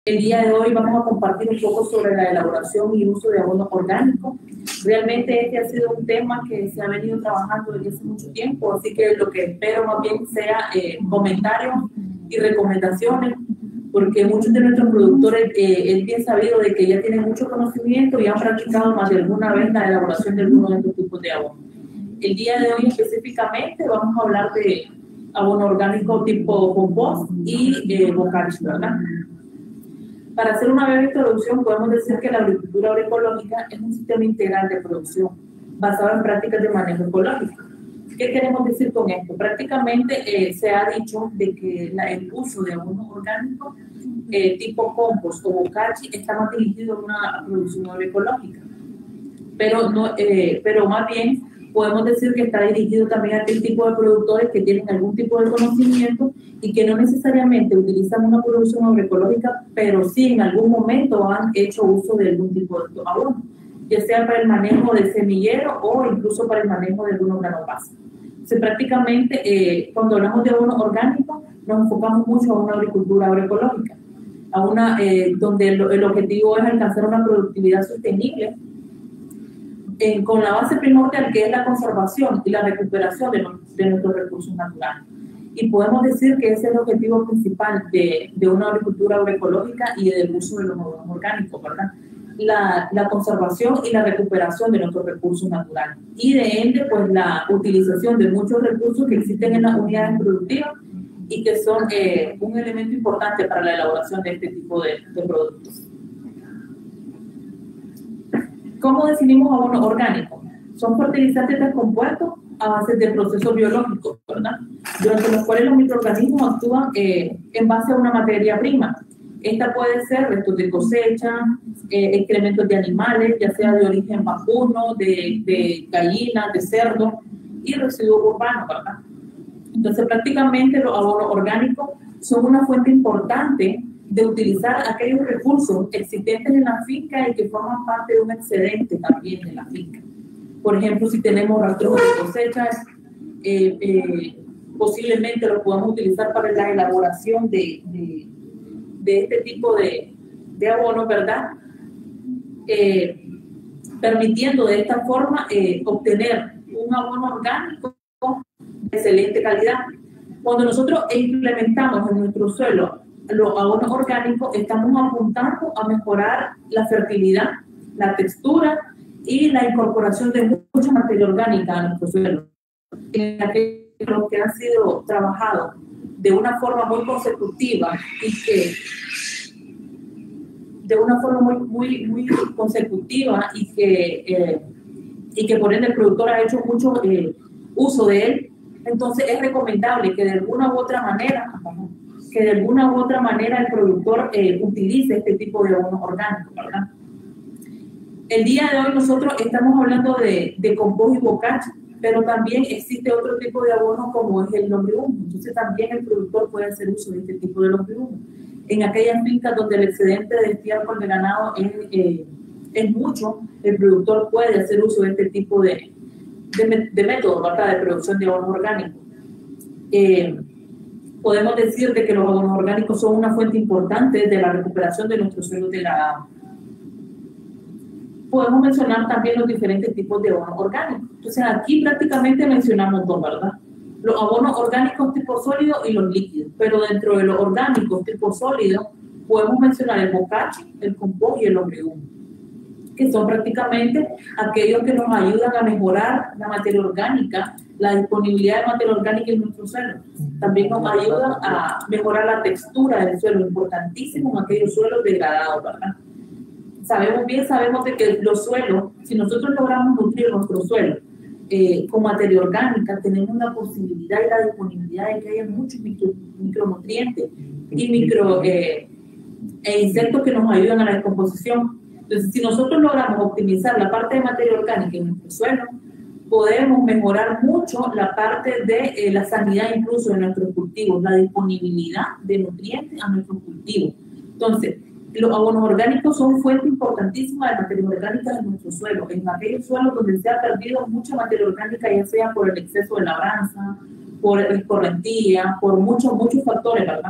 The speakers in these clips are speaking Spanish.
El día de hoy vamos a compartir un poco sobre la elaboración y uso de abono orgánico. Realmente este ha sido un tema que se ha venido trabajando desde hace mucho tiempo, así que lo que espero más bien sea comentarios y recomendaciones, porque muchos de nuestros productores es bien sabido de que ya tienen mucho conocimiento y han practicado más de alguna vez la elaboración de algunos de estos tipos de abono. El día de hoy específicamente vamos a hablar de abono orgánico tipo compost y bocachi, ¿verdad? Para hacer una breve introducción, podemos decir que la agricultura agroecológica es un sistema integral de producción basado en prácticas de manejo ecológico. ¿Qué queremos decir con esto? Prácticamente se ha dicho de que el uso de abono orgánico tipo compost o bocachi está más dirigido a una producción agroecológica, pero más bien podemos decir que está dirigido también a aquel tipo de productores que tienen algún tipo de conocimiento y que no necesariamente utilizan una producción agroecológica, pero sí en algún momento han hecho uso de algún tipo de abono, ya sea para el manejo de semillero o incluso para el manejo de algunos granopasos. Entonces, prácticamente, cuando hablamos de abono orgánico, nos enfocamos mucho a una agricultura agroecológica, donde el objetivo es alcanzar una productividad sostenible, con la base primordial que es la conservación y la recuperación de nuestros recursos naturales. Y podemos decir que ese es el objetivo principal de una agricultura agroecológica y del uso de los abonos orgánicos, ¿verdad? La conservación y la recuperación de nuestros recursos naturales. Y de ende, pues la utilización de muchos recursos que existen en las unidades productivas y que son un elemento importante para la elaboración de este tipo de productos. ¿Cómo definimos abono orgánico? Son fertilizantes descompuestos a base de procesos biológicos, ¿verdad? Durante los cuales los microorganismos actúan en base a una materia prima. Esta puede ser restos de cosecha, excrementos de animales, ya sea de origen vacuno, de gallinas, de cerdo y residuos urbanos, ¿verdad? Entonces, prácticamente los abonos orgánicos son una fuente importante de utilizar aquellos recursos existentes en la finca y que forman parte de un excedente también de la finca. Por ejemplo, si tenemos rastros de cosechas, posiblemente los podamos utilizar para la elaboración de este tipo de abono, ¿verdad? Permitiendo de esta forma obtener un abono orgánico de excelente calidad. Cuando nosotros implementamos en nuestro suelo los abonos orgánicos, estamos apuntando a mejorar la fertilidad, la textura y la incorporación de mucha materia orgánica a nuestro suelo. En aquellos que han sido trabajados de una forma muy consecutiva y que por ende el productor ha hecho mucho uso de él, entonces es recomendable que de alguna u otra manera el productor utilice este tipo de abono orgánico, ¿verdad? El día de hoy nosotros estamos hablando de compost y bocachi, pero también existe otro tipo de abono como es el lombrihumo. Entonces también el productor puede hacer uso de este tipo de lombrihumo. En aquellas fincas donde el excedente de estiércol de ganado es mucho, el productor puede hacer uso de este tipo de método, ¿verdad?, de producción de abono orgánico. Podemos decir de que los abonos orgánicos son una fuente importante de la recuperación de nuestros suelos degradados. Podemos mencionar también los diferentes tipos de abonos orgánicos. Entonces aquí prácticamente mencionamos dos, ¿verdad? Los abonos orgánicos tipo sólido y los líquidos, pero dentro de los orgánicos tipo sólido podemos mencionar el bocachi, el compost y el lombrihumo, que son prácticamente aquellos que nos ayudan a mejorar la materia orgánica, la disponibilidad de materia orgánica en nuestro suelo. También nos ayudan a mejorar la textura del suelo, importantísimo en aquellos suelos degradados, ¿verdad? Sabemos de que los suelos, si nosotros logramos nutrir nuestro suelo con materia orgánica, tenemos la posibilidad y la disponibilidad de que haya muchos micronutrientes y insectos que nos ayudan a la descomposición. Entonces, si nosotros logramos optimizar la parte de materia orgánica en nuestro suelo, podemos mejorar mucho la parte de la sanidad incluso de nuestros cultivos, la disponibilidad de nutrientes a nuestros cultivos. Entonces, los abonos orgánicos son fuente importantísima de materia orgánica en nuestro suelo, en aquellos suelos donde se ha perdido mucha materia orgánica, ya sea por el exceso de labranza, por escorrentía, por muchos factores, ¿verdad?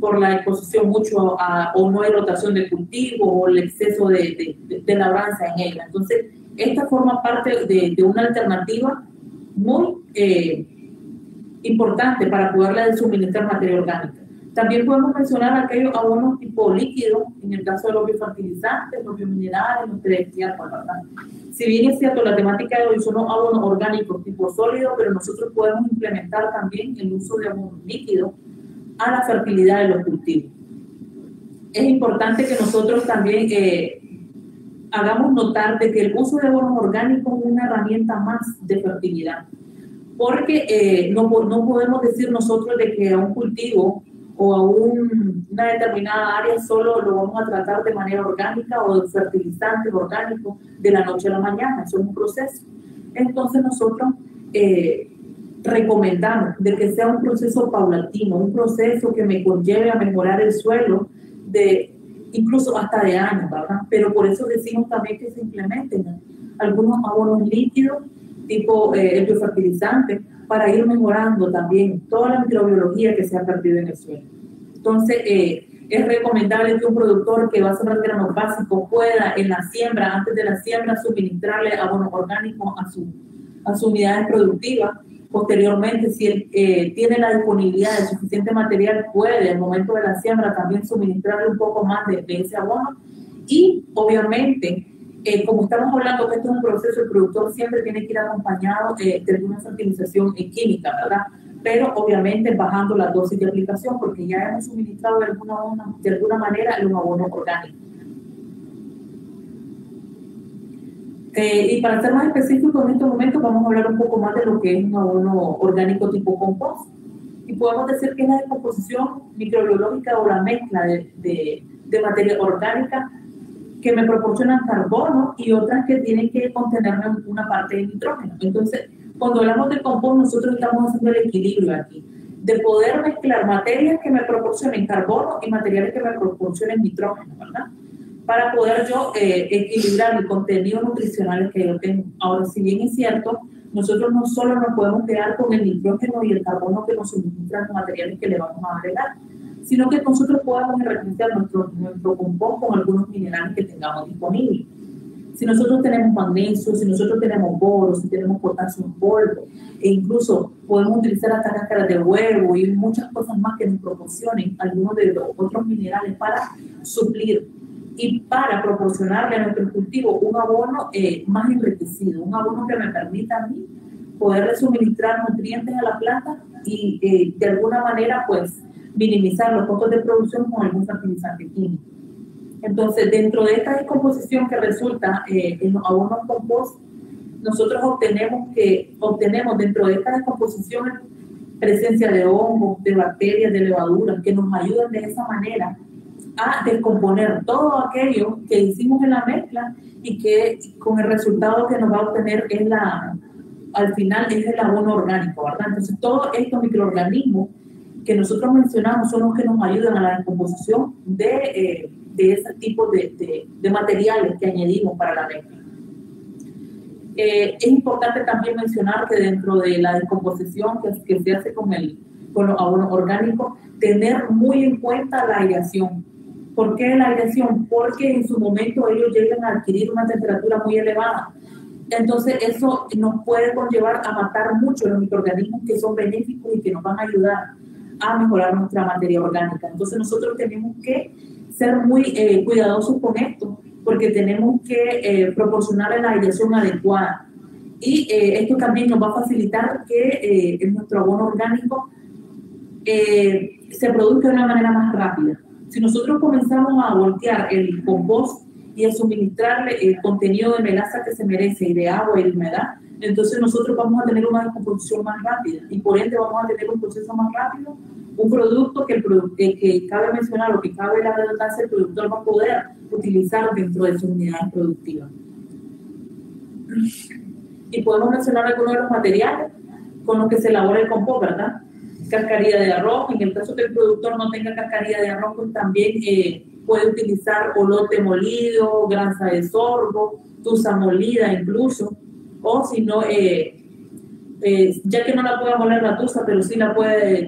por la exposición mucho o no hay rotación de cultivo o el exceso de labranza en ella. Entonces, esta forma parte de una alternativa muy importante para poderle suministrar materia orgánica. También podemos mencionar aquellos abonos tipo líquido, en el caso de los biofertilizantes, los biominerales, los telestiatos, ¿verdad? Si bien es cierto, la temática de hoy son los abonos orgánicos tipo sólido, pero nosotros podemos implementar también el uso de abonos líquidos a la fertilidad de los cultivos. Es importante que nosotros también hagamos notar de que el uso de abonos orgánicos es una herramienta más de fertilidad, porque no podemos decir nosotros de que a un cultivo o a una determinada área solo lo vamos a tratar de manera orgánica o de fertilizantes orgánicos de la noche a la mañana. Eso es un proceso. Entonces nosotros recomendamos de que sea un proceso paulatino, un proceso que me conlleve a mejorar el suelo incluso hasta de años, ¿verdad? Pero por eso decimos también que se implementen algunos abonos líquidos tipo el biofertilizante, para ir mejorando también toda la microbiología que se ha perdido en el suelo. Entonces, es recomendable que un productor que va a sembrar granos básicos pueda en la siembra, antes de la siembra, suministrarle abonos orgánicos a sus unidades productivas. Posteriormente, si él tiene la disponibilidad de suficiente material, puede al momento de la siembra también suministrarle un poco más de ese abono. Y obviamente, como estamos hablando que esto es un proceso, el productor siempre tiene que ir acompañado de alguna fertilización química, ¿verdad? Pero obviamente bajando la dosis de aplicación, porque ya hemos suministrado de alguna manera los abonos orgánicos. Y para ser más específico en este momento vamos a hablar un poco más de lo que es un abono orgánico tipo compost. Y podemos decir que es la descomposición microbiológica o la mezcla de materia orgánica que me proporcionan carbono y otras que tienen que contener una parte de nitrógeno. Entonces, cuando hablamos de compost, nosotros estamos haciendo el equilibrio aquí, de poder mezclar materias que me proporcionen carbono y materiales que me proporcionen nitrógeno, ¿verdad? Para poder yo equilibrar el contenido nutricional que yo tengo. Ahora, si bien es cierto, nosotros no solo nos podemos quedar con el nitrógeno y el carbono que nos suministran los materiales que le vamos a agregar, sino que nosotros podemos enriquecer nuestro compost con algunos minerales que tengamos disponibles. Si nosotros tenemos magnesio, si nosotros tenemos boro, si tenemos potasio en polvo, e incluso podemos utilizar hasta cáscaras de huevo y muchas cosas más que nos proporcionen algunos de los otros minerales para suplir y para proporcionarle a nuestro cultivo un abono más enriquecido, un abono que me permita a mí poderle suministrar nutrientes a la planta y de alguna manera pues minimizar los costos de producción con algún fertilizante químico. Entonces, dentro de esta descomposición que resulta en los abonos compost, nosotros obtenemos dentro de esta descomposición presencia de hongos, de bacterias, de levaduras, que nos ayudan de esa manera a descomponer todo aquello que hicimos en la mezcla y que con el resultado que nos va a obtener al final es el abono orgánico, ¿verdad? Entonces, todos estos microorganismos que nosotros mencionamos son los que nos ayudan a la descomposición de ese tipo de materiales que añadimos para la mezcla. Es importante también mencionar que dentro de la descomposición que se hace con los abonos orgánicos, tener muy en cuenta la aireación. ¿Por qué la aireación? Porque en su momento ellos llegan a adquirir una temperatura muy elevada. Entonces eso nos puede conllevar a matar mucho los microorganismos que son benéficos y que nos van a ayudar a mejorar nuestra materia orgánica. Entonces nosotros tenemos que ser muy cuidadosos con esto, porque tenemos que proporcionar la aireación adecuada. Y esto también nos va a facilitar que nuestro abono orgánico se produzca de una manera más rápida. Si nosotros comenzamos a voltear el compost y a suministrarle el contenido de melaza que se merece y de agua y de humedad, entonces nosotros vamos a tener una descomposición más rápida y por ende vamos a tener un proceso más rápido, un producto que cabe mencionar o que cabe la redundancia, el productor va a poder utilizar dentro de sus unidades productivas. Y podemos mencionar algunos de los materiales con los que se elabora el compost, ¿verdad? Cascarilla de arroz, en el caso que el productor no tenga cascarilla de arroz, pues también puede utilizar olote molido, grasa de sorgo, tusa molida incluso, o si no, ya que no la puede moler la tusa, pero sí la puede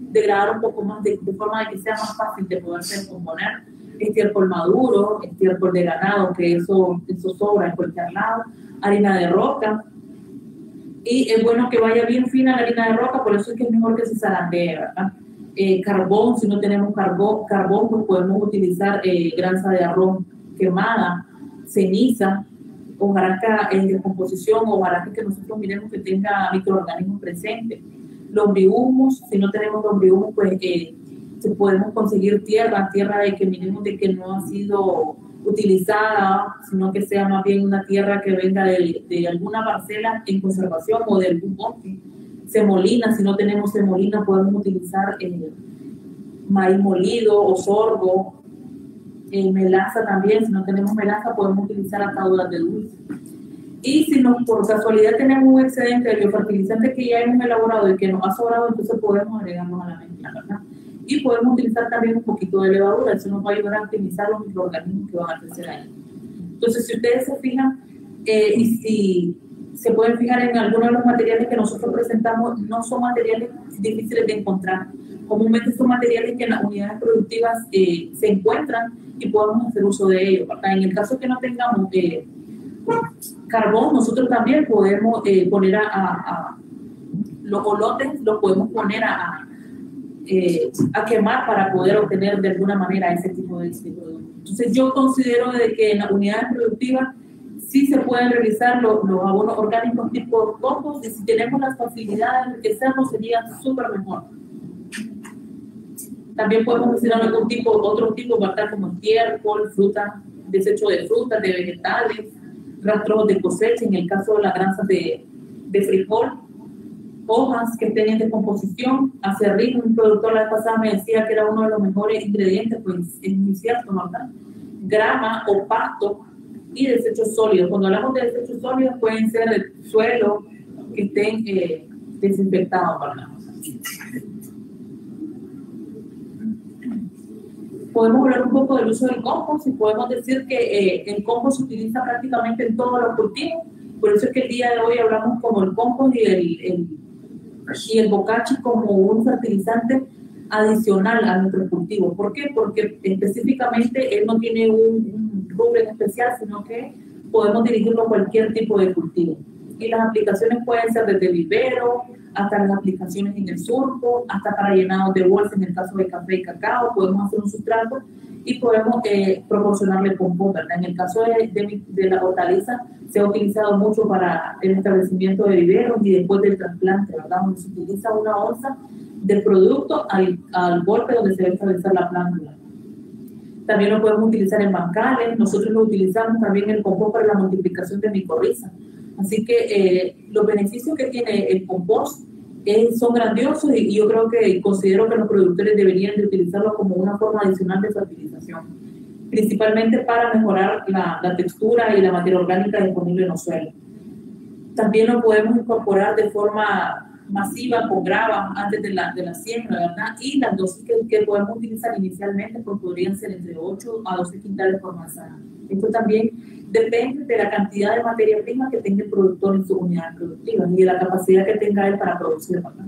degradar un poco más de forma de que sea más fácil de poderse componer. Estiércol maduro, estiércol de ganado, que eso sobra en cualquier lado, harina de roca. Y es bueno que vaya bien fina la harina de roca, por eso es que es mejor que se zarandee, ¿verdad? Carbón, si no tenemos carbón pues podemos utilizar grasa de arroz quemada, ceniza, hojarasca en descomposición, o hojarasca que nosotros miremos que tenga microorganismos presentes. Lombrihumos, si no tenemos lombrihumos, pues si podemos conseguir tierra de que miremos de que no ha sido utilizada, sino que sea más bien una tierra que venga de alguna parcela en conservación o de algún bosque. Semolina, si no tenemos semolina, podemos utilizar maíz molido o sorgo. Melaza también, si no tenemos melaza, podemos utilizar ataduras de dulce. Y si por casualidad tenemos un excedente de biofertilizante que ya hemos elaborado y que nos ha sobrado, entonces podemos agregarnos a la mezcla, ¿verdad? Y podemos utilizar también un poquito de levadura, eso nos va a ayudar a optimizar los microorganismos que van a crecer ahí. Entonces, si ustedes se fijan, y si se pueden fijar en algunos de los materiales que nosotros presentamos, no son materiales difíciles de encontrar. Comúnmente son materiales que en las unidades productivas se encuentran y podemos hacer uso de ellos, ¿verdad? En el caso que no tengamos carbón, nosotros también podemos poner los olotes, los podemos poner a quemar para poder obtener de alguna manera ese tipo de producto. Entonces yo considero de que en las unidades productivas sí se pueden realizar los abonos orgánicos tipo compost, y si tenemos las facilidades de enriquecerlos sería súper mejor. También podemos mencionar otro tipo, ¿verdad? Como estiércol, fruta, desecho de frutas, de vegetales, rastros de cosecha, en el caso de las granjas de frijol, hojas que estén en descomposición, acerrín. Un productor la vez pasada me decía que era uno de los mejores ingredientes, pues es muy cierto, ¿verdad? Grama o pasto y desechos sólidos. Cuando hablamos de desechos sólidos pueden ser el suelo que estén desinfectados, ¿verdad? Podemos hablar un poco del uso del compost y podemos decir que el compost se utiliza prácticamente en todos los cultivos. Por eso es que el día de hoy hablamos como el compost y el bokashi como un fertilizante adicional a nuestro cultivo. ¿Por qué? Porque específicamente él no tiene un rubro en especial, sino que podemos dirigirlo a cualquier tipo de cultivo. Y las aplicaciones pueden ser desde vivero hasta las aplicaciones en el surco, hasta para llenados de bolsa en el caso de café y cacao. Podemos hacer un sustrato y podemos proporcionarle compost, ¿verdad? En el caso de la hortaliza se ha utilizado mucho para el establecimiento de viveros y después del trasplante, ¿verdad? Donde se utiliza una onza del producto al golpe donde se va a establecer la plántula. También lo podemos utilizar en bancales. Nosotros lo utilizamos también el compost para la multiplicación de micorriza. Así que los beneficios que tiene el compost son grandiosos, y yo creo que considero que los productores deberían de utilizarlo como una forma adicional de fertilización, principalmente para mejorar la textura y la materia orgánica disponible en los suelos. También lo podemos incorporar de forma masiva con grava antes de la siembra, ¿verdad? Y las dosis que podemos utilizar inicialmente pues podrían ser entre 8 a 12 quintales por manzana. Esto también depende de la cantidad de materia prima que tenga el productor en su unidad productiva y de la capacidad que tenga él para producir, ¿verdad?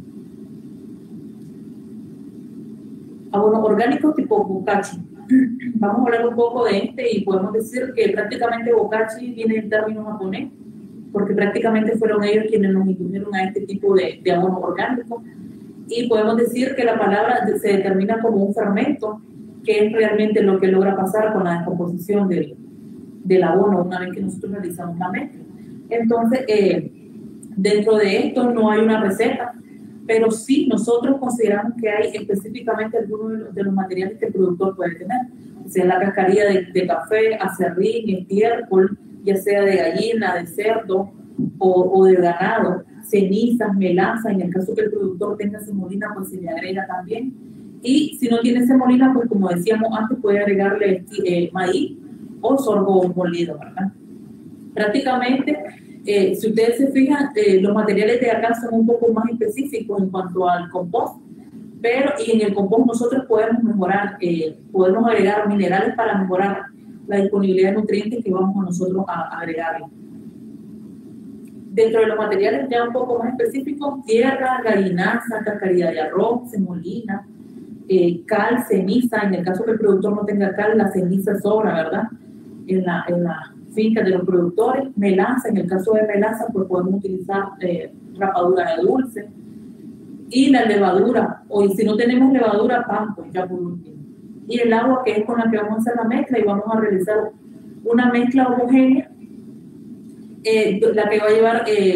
Abonos orgánicos tipo bokashi. Vamos a hablar un poco de este y podemos decir que prácticamente bokashi viene del término japonés, porque prácticamente fueron ellos quienes nos introdujeron a este tipo de abono orgánico. Y podemos decir que la palabra se determina como un fermento, que es realmente lo que logra pasar con la descomposición del abono una vez que nosotros realizamos la mezcla. Entonces, dentro de esto no hay una receta, pero sí nosotros consideramos que hay específicamente algunos de los materiales que el productor puede tener. O sea, la cascarilla de café, acerrín, estiércol, ya sea de gallina, de cerdo o de ganado, cenizas, melaza. En el caso que el productor tenga semolina, pues se le agrega también. Y si no tiene semolina, pues como decíamos antes, puede agregarle maíz o sorgo molido, ¿verdad? Prácticamente, si ustedes se fijan, los materiales de acá son un poco más específicos en cuanto al compost, pero y en el compost nosotros podemos mejorar, podemos agregar minerales para mejorar la disponibilidad de nutrientes que vamos a nosotros a agregarle. Dentro de los materiales ya un poco más específicos, tierra, gallinaza, cascarilla de arroz, semolina, cal, ceniza. En el caso que el productor no tenga cal, la ceniza sobra, ¿verdad? En la finca de los productores. Melaza, en el caso de melaza, pues podemos utilizar rapadura de dulce. Y la levadura, o si no tenemos levadura, pan, pues ya por último. Y el agua, que es con la que vamos a hacer la mezcla, y vamos a realizar una mezcla homogénea, la que va a llevar